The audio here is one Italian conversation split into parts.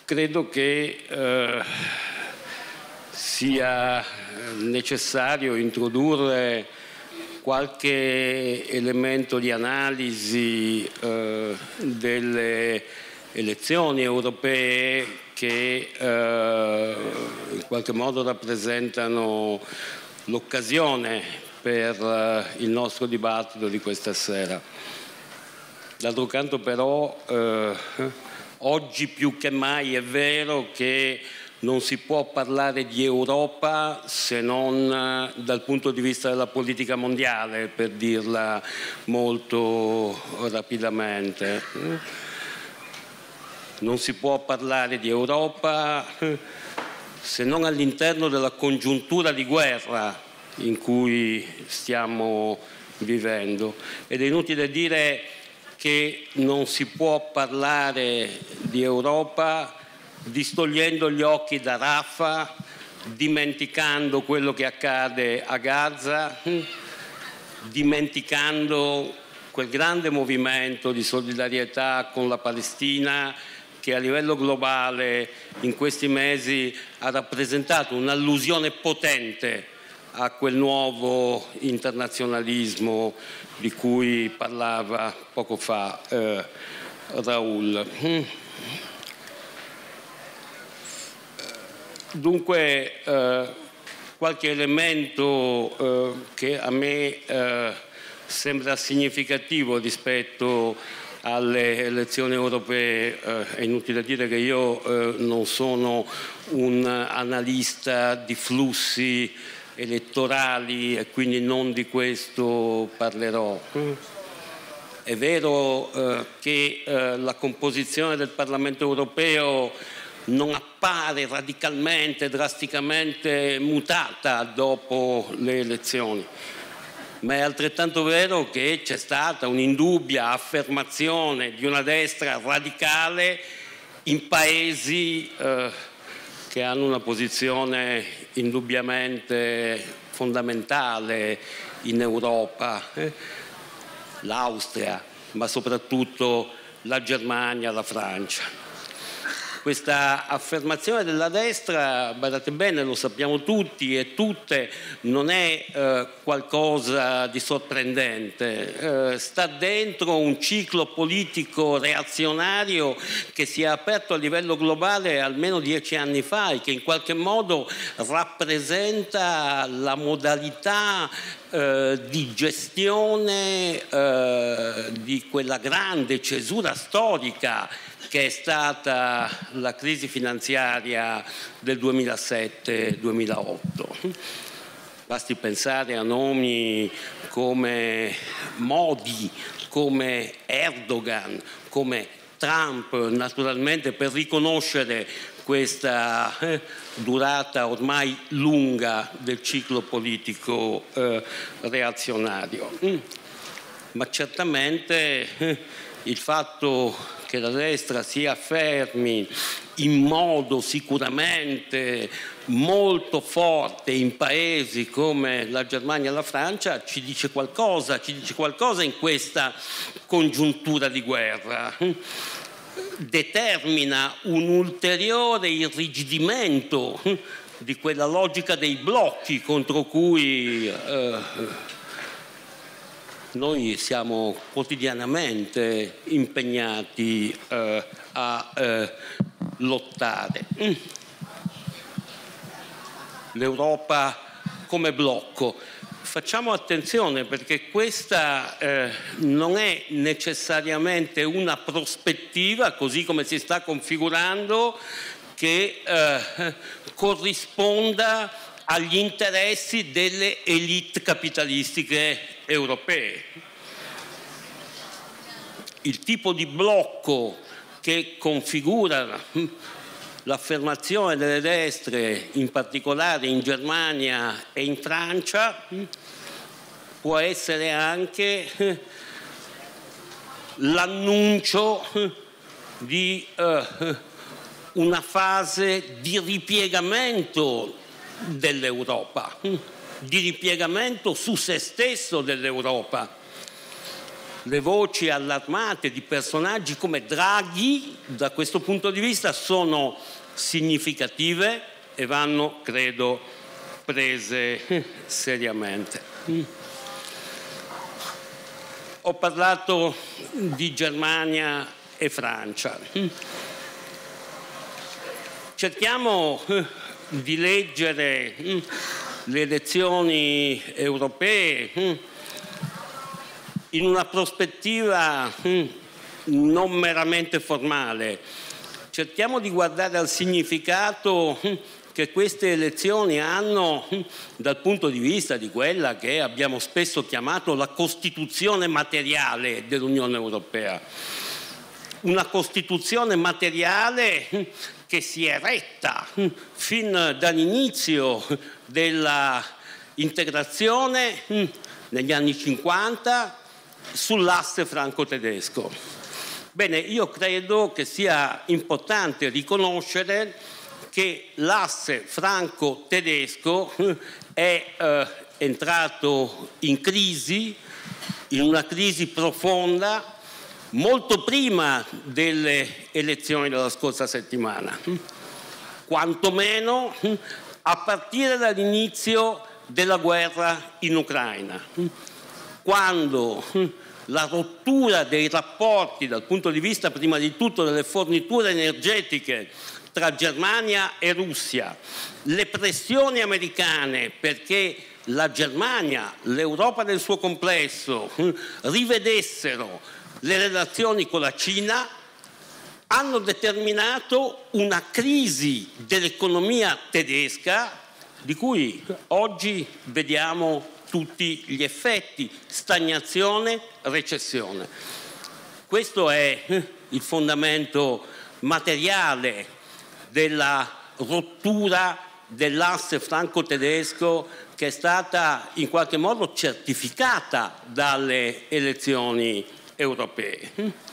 credo che sia necessario introdurre qualche elemento di analisi delle elezioni europee che in qualche modo rappresentano l'occasione per il nostro dibattito di questa sera. D'altro canto però oggi più che mai è vero che non si può parlare di Europa se non dal punto di vista della politica mondiale, per dirla molto rapidamente. Non si può parlare di Europa se non all'interno della congiuntura di guerra in cui stiamo vivendo. Ed è inutile dire che non si può parlare di Europa distogliendo gli occhi da Rafah, dimenticando quello che accade a Gaza, dimenticando quel grande movimento di solidarietà con la Palestina che a livello globale in questi mesi ha rappresentato un'allusione potente a quel nuovo internazionalismo di cui parlava poco fa Raul. Dunque qualche elemento che a me sembra significativo rispetto alle elezioni europee. È inutile dire che io non sono un analista di flussi elettorali e quindi non di questo parlerò. È vero che la composizione del Parlamento europeo non appare radicalmente, drasticamente mutata dopo le elezioni, ma è altrettanto vero che c'è stata un'indubbia affermazione di una destra radicale in paesi che hanno una posizione indubbiamente fondamentale in Europa, l'Austria, ma soprattutto la Germania, la Francia. Questa affermazione della destra, badate bene, lo sappiamo tutti e tutte, non è qualcosa di sorprendente, sta dentro un ciclo politico reazionario che si è aperto a livello globale almeno 10 anni fa e che in qualche modo rappresenta la modalità di gestione di quella grande cesura storica che è stata la crisi finanziaria del 2007-2008. Basti pensare a nomi come Modi, come Erdogan, come Trump, naturalmente, per riconoscere questa durata ormai lunga del ciclo politico reazionario. Ma certamente il fatto che la destra si affermi in modo sicuramente molto forte in paesi come la Germania e la Francia ci dice qualcosa in questa congiuntura di guerra. Determina un ulteriore irrigidimento di quella logica dei blocchi contro cui noi siamo quotidianamente impegnati a lottare. L'Europa come blocco. Facciamo attenzione perché questa non è necessariamente una prospettiva, così come si sta configurando, che corrisponda agli interessi delle elite capitalistiche europee. Il tipo di blocco che configura l'affermazione delle destre, in particolare in Germania e in Francia, può essere anche l'annuncio di una fase di ripiegamento dell'Europa, di ripiegamento su se stesso dell'Europa. le voci allarmate di personaggi come Draghi, da questo punto di vista, sono significative e vanno, credo, prese seriamente. Ho parlato di Germania e Francia. Cerchiamo di leggere le elezioni europee in una prospettiva non meramente formale. Cerchiamo di guardare al significato che queste elezioni hanno dal punto di vista di quella che abbiamo spesso chiamato la Costituzione materiale dell'Unione Europea. Una Costituzione materiale che si è retta fin dall'inizio della integrazione negli anni 50 sull'asse franco-tedesco. Bene, io credo che sia importante riconoscere che l'asse franco-tedesco è entrato in crisi, in una crisi profonda, molto prima delle elezioni della scorsa settimana, quantomeno a partire dall'inizio della guerra in Ucraina, quando la rottura dei rapporti dal punto di vista prima di tutto delle forniture energetiche tra Germania e Russia, le pressioni americane perché la Germania, l'Europa nel suo complesso, rivedessero le relazioni con la Cina, hanno determinato una crisi dell'economia tedesca di cui oggi vediamo tutti gli effetti: stagnazione, recessione. Questo è il fondamento materiale della rottura dell'asse franco-tedesco che è stata in qualche modo certificata dalle elezioni europee.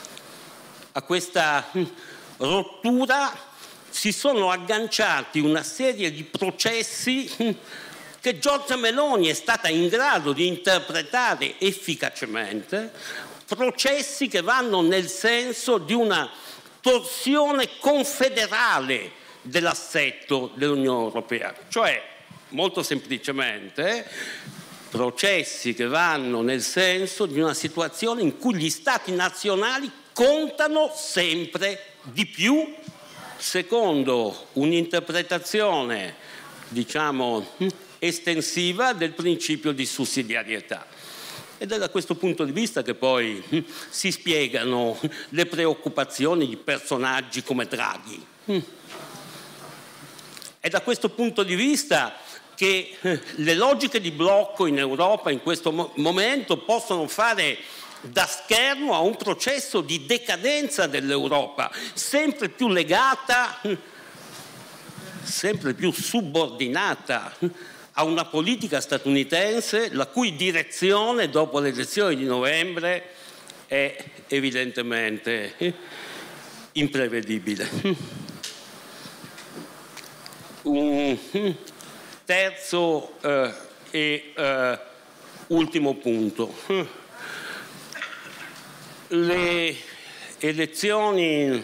A questa rottura si sono agganciati una serie di processi che Giorgia Meloni è stata in grado di interpretare efficacemente, processi che vanno nel senso di una torsione confederale dell'assetto dell'Unione Europea, cioè molto semplicemente processi che vanno nel senso di una situazione in cui gli Stati nazionali contano sempre di più secondo un'interpretazione, diciamo, estensiva del principio di sussidiarietà. Ed è da questo punto di vista che poi si spiegano le preoccupazioni di personaggi come Draghi. È da questo punto di vista che le logiche di blocco in Europa in questo momento possono fare da schermo a un processo di decadenza dell'Europa, sempre più legata, sempre più subordinata a una politica statunitense la cui direzione dopo le elezioni di novembre è evidentemente imprevedibile. Un terzo e ultimo punto. Le elezioni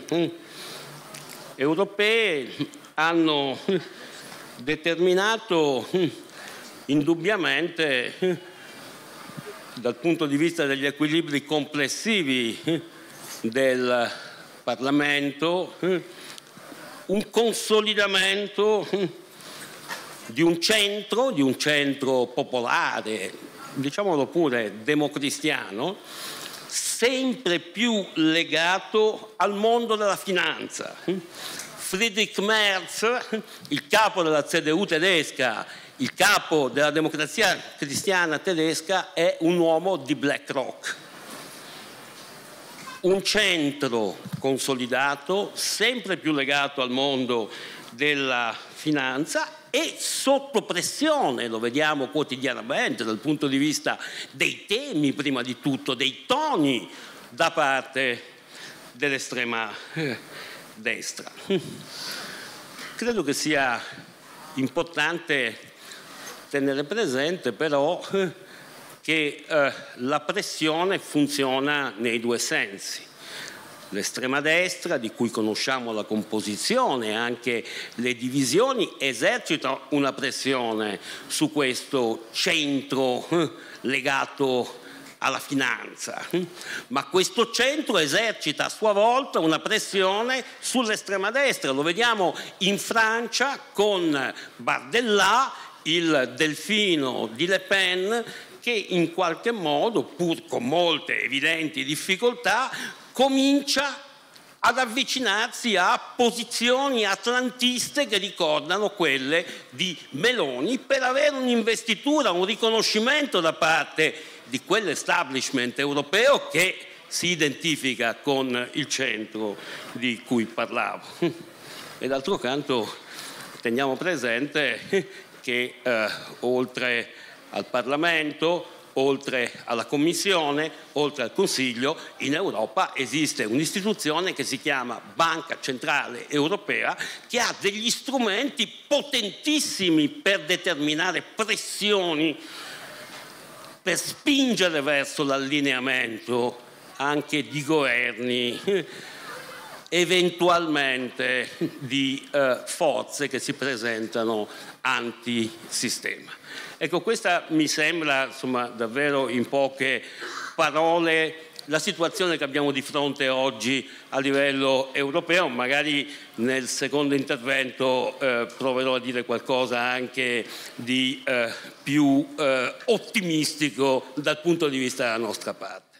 europee hanno determinato indubbiamente, dal punto di vista degli equilibri complessivi del Parlamento, un consolidamento di un centro popolare, diciamolo pure democristiano, sempre più legato al mondo della finanza. Friedrich Merz, il capo della CDU tedesca, il capo della democrazia cristiana tedesca, è un uomo di BlackRock. Un centro consolidato, sempre più legato al mondo della finanza e sotto pressione, lo vediamo quotidianamente dal punto di vista dei temi, prima di tutto, dei toni da parte dell'estrema destra. Credo che sia importante tenere presente però che la pressione funziona nei due sensi. L'estrema destra, di cui conosciamo la composizione e anche le divisioni, esercita una pressione su questo centro legato alla finanza, ma questo centro esercita a sua volta una pressione sull'estrema destra. Lo vediamo in Francia con Bardella, il delfino di Le Pen, che in qualche modo, pur con molte evidenti difficoltà, comincia ad avvicinarsi a posizioni atlantiste che ricordano quelle di Meloni, per avere un'investitura, un riconoscimento da parte di quell'establishment europeo che si identifica con il centro di cui parlavo. E d'altro canto teniamo presente che oltre al Parlamento, oltre alla Commissione, oltre al Consiglio, in Europa esiste un'istituzione che si chiama Banca Centrale Europea, che ha degli strumenti potentissimi per determinare pressioni, per spingere verso l'allineamento anche di governi, eventualmente di forze che si presentano antisistema. Ecco, questa mi sembra, insomma, davvero in poche parole la situazione che abbiamo di fronte oggi a livello europeo. Magari nel secondo intervento proverò a dire qualcosa anche di più ottimistico dal punto di vista della nostra parte.